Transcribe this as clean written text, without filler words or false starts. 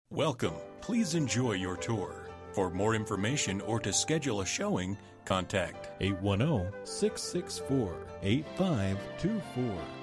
Welcome. Please enjoy your tour. For more information or to schedule a showing, contact 810-664-8524.